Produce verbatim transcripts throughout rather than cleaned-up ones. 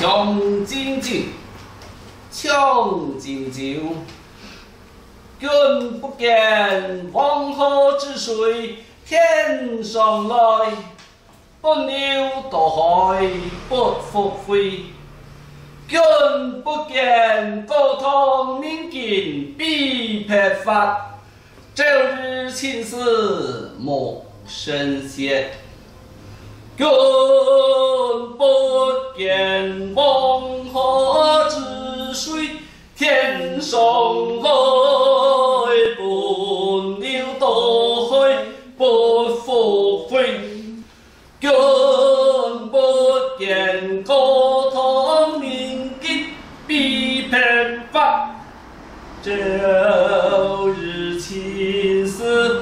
将进酒，将进酒。君不见黄河之水天上来，不流到海不复回。君不见高堂明镜必白发，朝日青丝莫生闲。君不见黄河之水天上来，不流到海不复回。君不见高堂明镜必白发，朝日青丝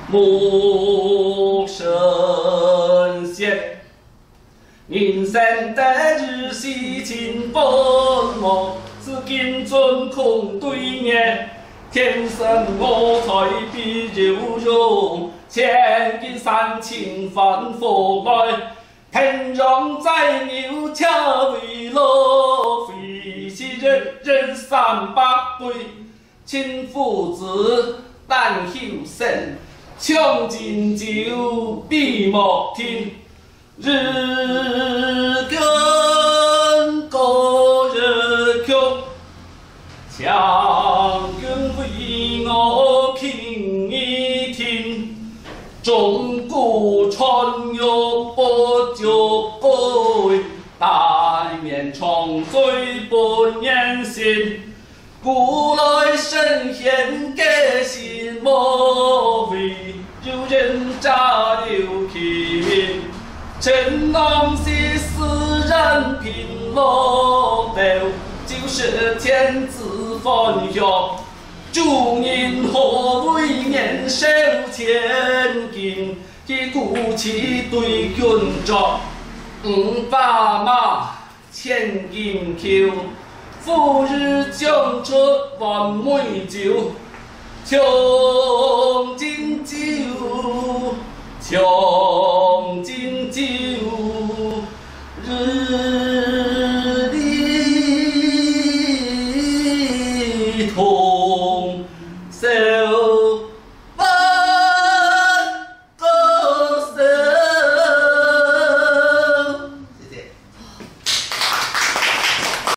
莫生闲。人生得日西情奔忙，此金樽空对月。天生我材必有用，千金散尽繁复来。天上载牛恰为乐，飞是人人三百倍。亲父子但休生，将进酒必莫停。日更过日曲，强君为我听一听。钟鼓传乐不久归，大面重醉不言心。古来圣贤给心莫为，有人乍留其名。陈郎西斯人品落斗，就是天子分晓。祝您何为年少千金，以骨气对君酌。五把马，千金裘，富日将出万美酒。穷